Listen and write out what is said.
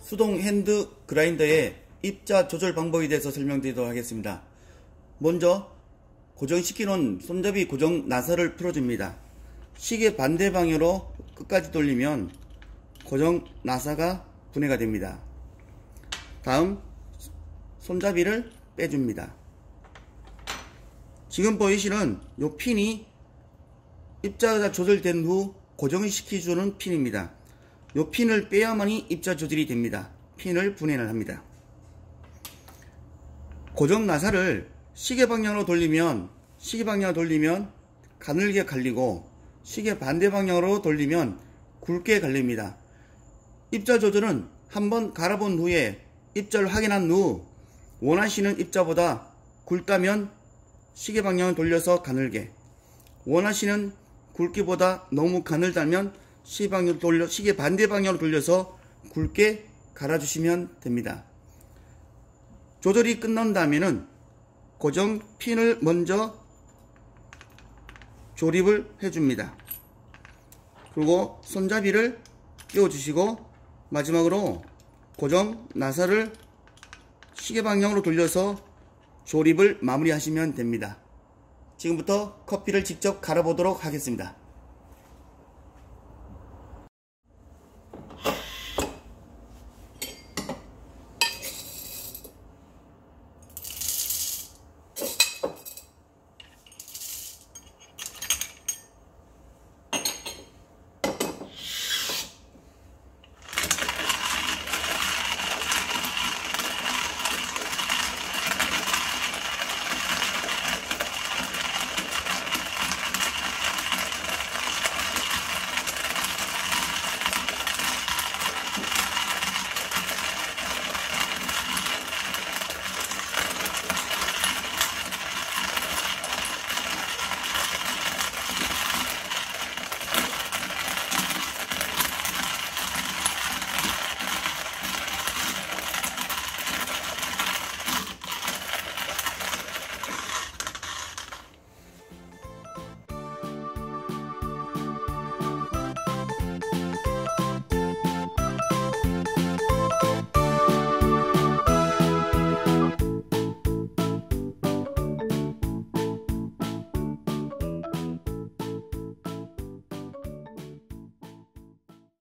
수동 핸드 그라인더의 입자 조절 방법에 대해서 설명드리도록 하겠습니다. 먼저 고정시키는 손잡이 고정 나사를 풀어줍니다. 시계 반대 방향으로 끝까지 돌리면 고정 나사가 분해가 됩니다. 다음 손잡이를 빼줍니다. 지금 보이시는 이 핀이 입자가 조절된 후 고정을 시켜주는 핀입니다. 이 핀을 빼야만이 입자 조절이 됩니다. 핀을 분해를 합니다. 고정 나사를 시계 방향으로 돌리면 가늘게 갈리고 시계 반대 방향으로 돌리면 굵게 갈립니다. 입자 조절은 한번 갈아본 후에 입자를 확인한 후 원하시는 입자보다 굵다면 시계 방향을 돌려서 가늘게, 원하시는 굵기보다 너무 가늘다면 시계 반대 방향으로 돌려서 굵게 갈아주시면 됩니다. 조절이 끝난다면은 고정 핀을 먼저 조립을 해줍니다. 그리고 손잡이를 끼워주시고 마지막으로 고정 나사를 시계 방향으로 돌려서 조립을 마무리하시면 됩니다. 지금부터 커피를 직접 갈아보도록 하겠습니다.